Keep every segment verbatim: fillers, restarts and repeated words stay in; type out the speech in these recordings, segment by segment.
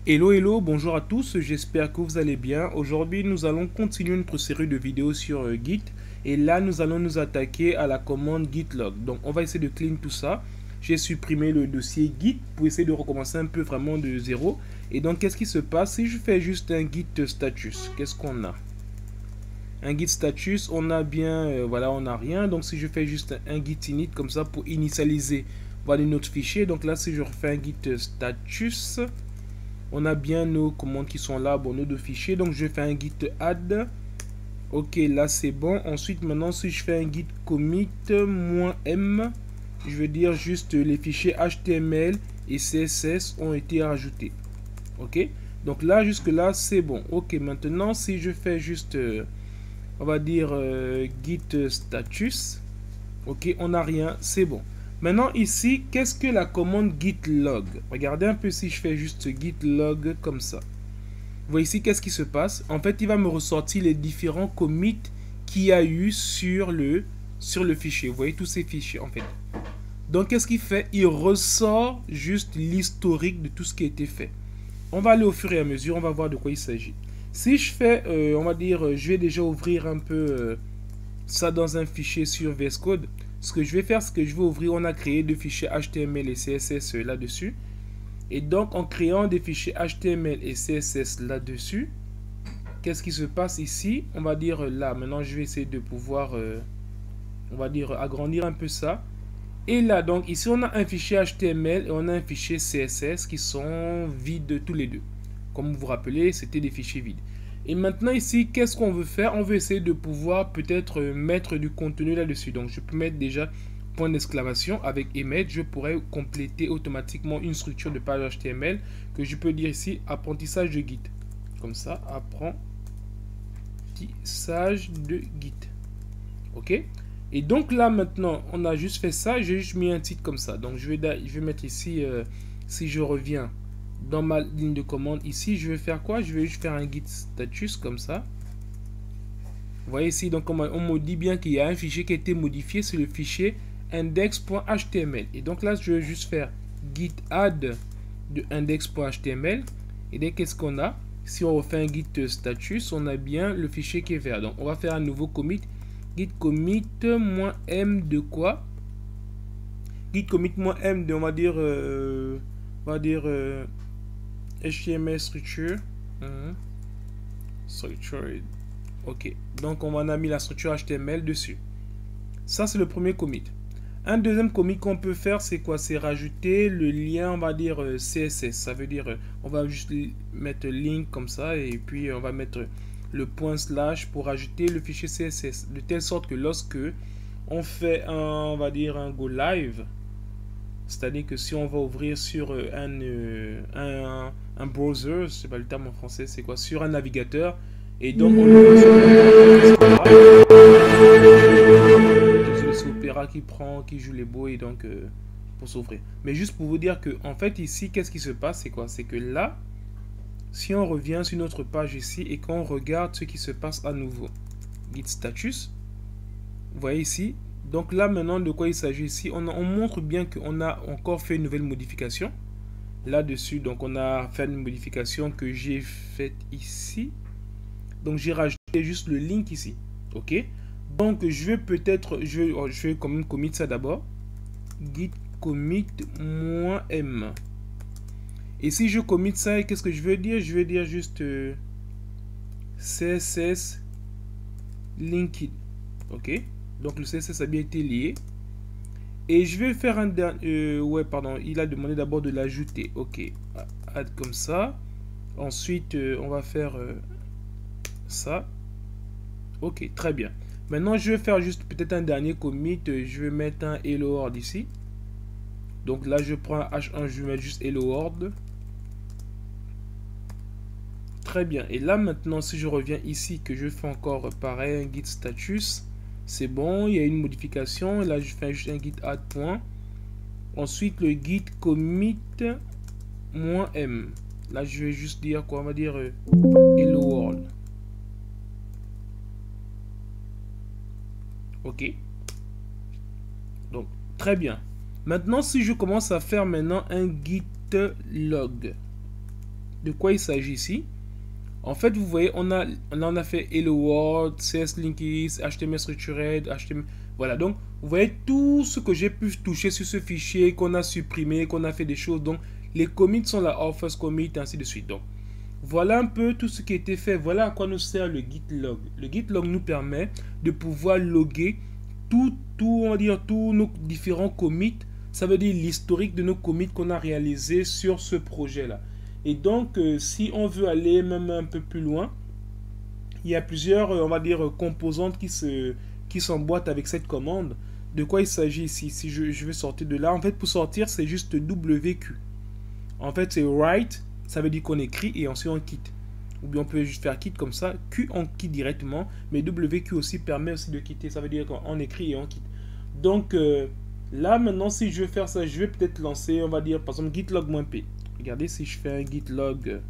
Hello hello, bonjour à tous, j'espère que vous allez bien. Aujourd'hui nous allons continuer notre série de vidéos sur euh, Git. Et là nous allons nous attaquer à la commande git log. Donc on va essayer de clean tout ça. J'ai supprimé le dossier Git pour essayer de recommencer un peu vraiment de zéro. Et donc qu'est-ce qui se passe si je fais juste un git status? Qu'est-ce qu'on a? Un git status, on a bien, euh, voilà, on n'a rien. Donc si je fais juste un, un git init comme ça pour initialiser, voilà notre fichier. Donc là si je refais un git status, on a bien nos commandes qui sont là, bon, nos deux fichiers. Donc je fais un git add. Ok, là c'est bon. Ensuite maintenant si je fais un git commit -m, je veux dire juste les fichiers H T M L et C S S ont été rajoutés. Ok, donc là jusque là c'est bon. Ok, maintenant si je fais juste euh, on va dire euh, git status, ok, on n'a rien, c'est bon. Maintenant ici, qu'est-ce que la commande git log? Regardez un peu si je fais juste git log comme ça. Vous voyez ici, qu'est-ce qui se passe? En fait, il va me ressortir les différents commits qu'il y a eu sur le, sur le fichier. Vous voyez tous ces fichiers en fait. Donc qu'est-ce qu'il fait? Il ressort juste l'historique de tout ce qui a été fait. On va aller au fur et à mesure, on va voir de quoi il s'agit. Si je fais, euh, on va dire, je vais déjà ouvrir un peu euh, ça dans un fichier sur V S Code. Ce que je vais faire, c'est que je vais ouvrir, on a créé deux fichiers H T M L et C S S là-dessus. Et donc, en créant des fichiers H T M L et C S S là-dessus, qu'est-ce qui se passe ici? On va dire là, maintenant je vais essayer de pouvoir, euh, on va dire, agrandir un peu ça. Et là, donc ici, on a un fichier H T M L et on a un fichier C S S qui sont vides tous les deux. Comme vous vous rappelez, c'était des fichiers vides. Et maintenant ici, qu'est-ce qu'on veut faire? On veut essayer de pouvoir peut-être mettre du contenu là-dessus. Donc je peux mettre déjà point d'exclamation avec emettre. Je pourrais compléter automatiquement une structure de page H T M L que je peux dire ici apprentissage de Git. Comme ça, apprentissage de Git. Ok? Et donc là maintenant, on a juste fait ça. J'ai juste mis un titre comme ça. Donc je vais, je vais mettre ici, euh, si je reviens dans ma ligne de commande ici, je vais faire quoi? Je vais juste faire un git status comme ça. Vous voyez ici, donc on, on me dit bien qu'il y a un fichier qui a été modifié, c'est le fichier index.html. Et donc là, je vais juste faire git add de index.html. Et dès qu'est-ce qu'on a? Si on refait un git status, on a bien le fichier qui est vert. Donc on va faire un nouveau commit. Git commit -m de quoi? Git commit -m de, on va dire, euh, on va dire euh, H T M L structure. Mmh. Structure. Ok. Donc on en a mis la structure H T M L dessus. Ça c'est le premier commit. Un deuxième commit qu'on peut faire, c'est quoi? C'est rajouter le lien, on va dire euh, C S S. Ça veut dire, euh, on va juste mettre link comme ça et puis on va mettre le point slash pour ajouter le fichier C S S. De telle sorte que lorsque on fait un, on va dire un go live, c'est-à-dire que si on va ouvrir sur un, euh, un, un browser, je sais pas le terme en français, c'est quoi? Sur un navigateur. Et donc on c'est Opera qui prend, qui joue les beaux et donc euh, pour s'ouvrir. Mais juste pour vous dire que en fait ici, qu'est-ce qui se passe? C'est quoi? C'est que là, si on revient sur notre page ici et qu'on regarde ce qui se passe à nouveau, git status, vous voyez ici. Donc là maintenant de quoi il s'agit ici, on, on montre bien qu'on a encore fait une nouvelle modification là-dessus. Donc on a fait une modification que j'ai faite ici. Donc j'ai rajouté juste le link ici. Ok. Donc je vais peut-être, je vais, je vais quand même commit ça d'abord. Git commit -m. Et si je commit ça, qu'est-ce que je veux dire? Je vais dire juste euh, C S S linked. Ok. Donc le C S S a bien été lié. Et je vais faire un dernier... Euh, ouais, pardon. Il a demandé d'abord de l'ajouter. Ok. Add comme ça. Ensuite, euh, on va faire euh, ça. Ok, très bien. Maintenant, je vais faire juste peut-être un dernier commit. Je vais mettre un hello world ici. Donc là, je prends un H un. Je vais mettre juste hello world. Très bien. Et là, maintenant, si je reviens ici, que je fais encore pareil, un git status... C'est bon, il y a une modification. Là, je fais juste un git add point. Ensuite, le git commit -m. Là, je vais juste dire quoi? On va dire euh, hello world. Ok. Donc, très bien. Maintenant, si je commence à faire maintenant un git log. de quoi il s'agit ici. En fait, vous voyez, on a, on a fait Hello World, C S Linkies, H T M L Structured, H T M L... Voilà, donc, vous voyez tout ce que j'ai pu toucher sur ce fichier, qu'on a supprimé, qu'on a fait des choses. Donc, les commits sont là, our first commit, ainsi de suite. Donc, voilà un peu tout ce qui a été fait. Voilà à quoi nous sert le git log. Le git log nous permet de pouvoir loguer tout, tout, on va dire, tous nos différents commits. Ça veut dire l'historique de nos commits qu'on a réalisés sur ce projet-là. Et donc, euh, si on veut aller même un peu plus loin, il y a plusieurs, euh, on va dire, composantes qui se, qui s'emboîtent avec cette commande. De quoi il s'agit ici? Si je, je vais sortir de là, en fait, pour sortir, c'est juste W Q. En fait, c'est write, ça veut dire qu'on écrit et ensuite on quitte. Ou bien on peut juste faire quitte comme ça. Q, on quitte directement, mais W Q aussi permet aussi de quitter. Ça veut dire qu'on écrit et on quitte. Donc, euh, là, maintenant, si je veux faire ça, je vais peut-être lancer, on va dire, par exemple, gitlog-p. Regardez si je fais un gitlog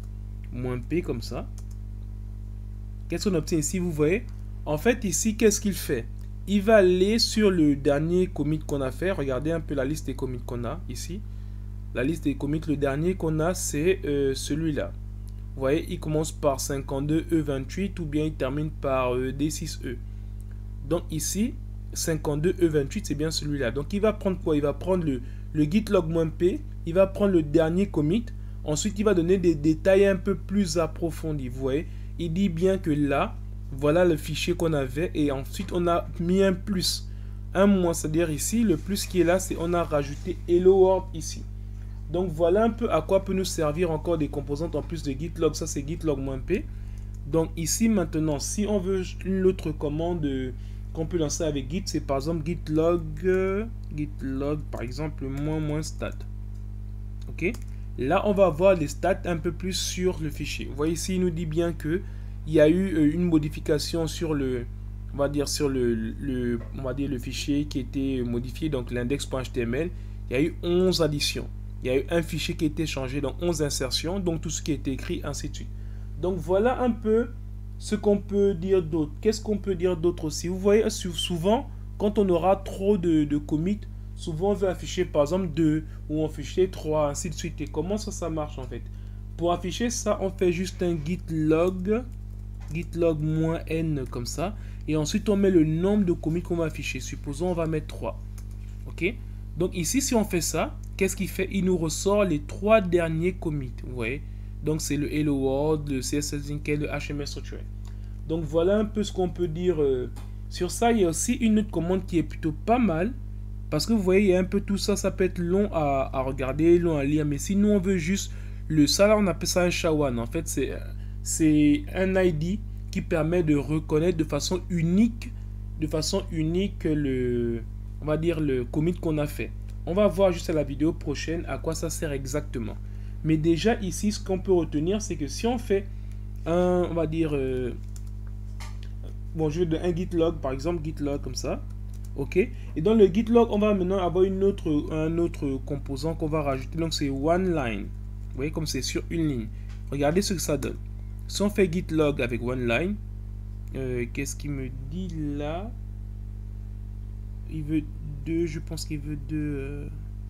-p comme ça. Qu'est-ce qu'on obtient ici? Vous voyez, en fait, ici, qu'est-ce qu'il fait? Il va aller sur le dernier commit qu'on a fait. Regardez un peu la liste des commits qu'on a ici. La liste des commits, le dernier qu'on a, c'est euh, celui-là. Vous voyez, il commence par cinquante-deux E vingt-huit ou bien il termine par euh, D six E. Donc ici, cinquante-deux E vingt-huit, c'est bien celui-là. Donc il va prendre quoi? Il va prendre le, le gitlog-p. Il va prendre le dernier commit. Ensuite, il va donner des détails un peu plus approfondis. Vous voyez, il dit bien que là, voilà le fichier qu'on avait. Et ensuite, on a mis un plus. Un moins, c'est-à-dire ici, le plus qui est là, c'est on a rajouté Hello World ici. Donc, voilà un peu à quoi peut nous servir encore des composantes en plus de gitlog. Ça, c'est gitlog-p. Donc, ici, maintenant, si on veut une autre commande qu'on peut lancer avec Git, c'est par exemple gitlog, euh, gitlog, par exemple, moins moins stat. Ok, là on va avoir les stats un peu plus sur le fichier. Vous voyez ici, il nous dit bien que il y a eu euh, une modification sur le, on va dire sur le, le, on va dire le fichier qui a été modifié, donc l'index.html. Il y a eu onze additions. Il y a eu un fichier qui a été changé, donc onze insertions, donc tout ce qui a été écrit, ainsi de suite. Donc voilà un peu ce qu'on peut dire d'autre. Qu'est-ce qu'on peut dire d'autre aussi? Vous voyez, souvent, quand on aura trop de, de commits, souvent on veut afficher par exemple deux ou on afficher trois, ainsi de suite. Et comment ça, ça marche en fait? Pour afficher ça, on fait juste un gitlog, gitlog-n comme ça. Et ensuite, on met le nombre de commits qu'on va afficher. Supposons, on va mettre trois. Ok? Donc ici, si on fait ça, qu'est-ce qu'il fait? Il nous ressort les trois derniers commits. Vous voyez? Donc c'est le Hello World, le C S S Linked, le H T M L Structured. Donc voilà un peu ce qu'on peut dire euh, sur ça. Il y a aussi une autre commande qui est plutôt pas mal. Parce que vous voyez, il y a un peu tout ça. Ça peut être long à, à regarder, long à lire. Mais si nous, on veut juste le ça, là, on appelle ça un S H A one. En fait, c'est un I D qui permet de reconnaître de façon unique, de façon unique le, on va dire, le commit qu'on a fait. On va voir juste à la vidéo prochaine à quoi ça sert exactement. Mais déjà ici, ce qu'on peut retenir, c'est que si on fait un, on va dire, euh, bon, je veux un gitlog, par exemple, gitlog comme ça, ok. Et dans le gitlog, on va maintenant avoir une autre, un autre composant qu'on va rajouter. Donc c'est one line. Vous voyez comme c'est sur une ligne. Regardez ce que ça donne. Si on fait gitlog avec one line, euh, qu'est-ce qu'il me dit là? Il veut deux, je pense qu'il veut deux. Euh...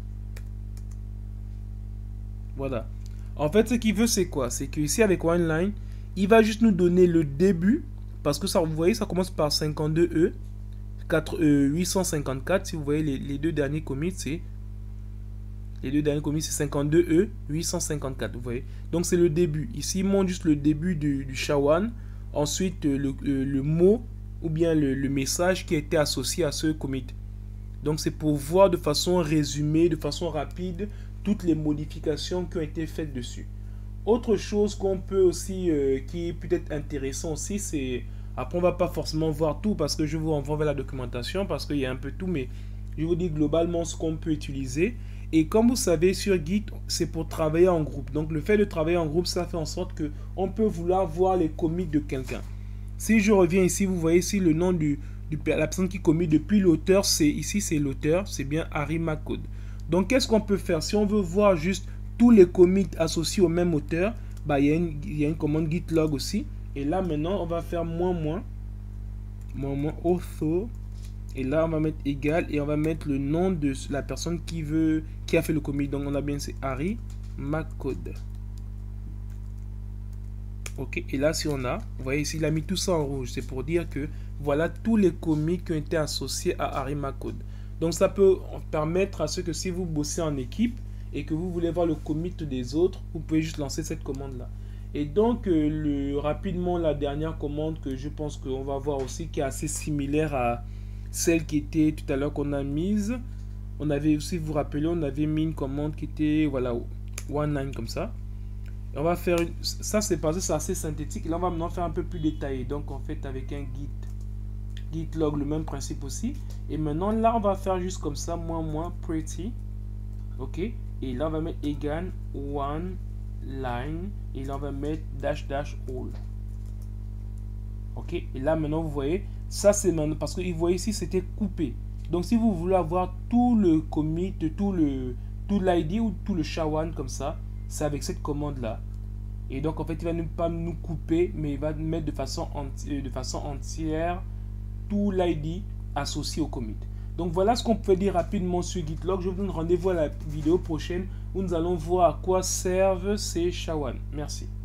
Voilà. En fait, ce qu'il veut, c'est quoi? C'est que ici, avec OneLine, il va juste nous donner le début. Parce que ça, vous voyez, ça commence par cinquante-deux E. huit cent cinquante-quatre. Si vous voyez les, les deux derniers commits, c'est... Les deux derniers commits, c'est cinquante-deux E, huit cent cinquante-quatre. Vous voyez? Donc, c'est le début. Ici, il montre juste le début du, du S H A one. Ensuite, le, le, le mot ou bien le, le message qui a été associé à ce commit. Donc, c'est pour voir de façon résumée, de façon rapide, toutes les modifications qui ont été faites dessus. Autre chose qu'on peut aussi, euh, qui peut être intéressant aussi, c'est... Après, on ne va pas forcément voir tout parce que je vous renvoie vers la documentation parce qu'il y a un peu tout, mais je vous dis globalement ce qu'on peut utiliser. Et comme vous savez, sur Git, c'est pour travailler en groupe. Donc, le fait de travailler en groupe, ça fait en sorte qu'on peut vouloir voir les commits de quelqu'un. Si je reviens ici, vous voyez ici le nom du, du la personne qui commit depuis l'auteur, c'est ici, c'est l'auteur, c'est bien Harry McCode. Donc, qu'est-ce qu'on peut faire? Si on veut voir juste tous les commits associés au même auteur, bah, il y a une, il y a une commande gitlog aussi. Et là, maintenant, on va faire moins, moins, moins, moins, author. Et là, on va mettre égal et on va mettre le nom de la personne qui veut, qui a fait le commit. Donc, on a bien, c'est Harry McCode. Ok, et là si on a, vous voyez ici il a mis tout ça en rouge, c'est pour dire que voilà tous les commits qui ont été associés à Arima Code. Donc ça peut permettre à ce que si vous bossez en équipe et que vous voulez voir le commit des autres, vous pouvez juste lancer cette commande là. Et donc euh, le, rapidement la dernière commande que je pense qu'on va voir aussi, qui est assez similaire à celle qui était tout à l'heure qu'on a mise. On avait aussi, vous vous rappelez, on avait mis une commande qui était voilà dix-neuf comme ça. Et on va faire une, ça c'est parce que c'est assez synthétique. Là on va maintenant faire un peu plus détaillé. Donc en fait avec un git git log, le même principe aussi. Et maintenant là on va faire juste comme ça, moins moins pretty. Ok. Et là on va mettre egan one line. Et là on va mettre dash dash all. Ok. Et là maintenant vous voyez, ça c'est maintenant parce que vous voyez ici c'était coupé. Donc si vous voulez avoir tout le commit, tout le tout l'I D ou tout le sha one comme ça, c'est avec cette commande là. Et donc en fait il va ne pas nous couper, mais il va mettre de façon, enti de façon entière tout l'I D associé au commit. Donc voilà ce qu'on peut dire rapidement sur GitLog. Je vous donne rendez-vous à la vidéo prochaine où nous allons voir à quoi servent ces sha one. Merci.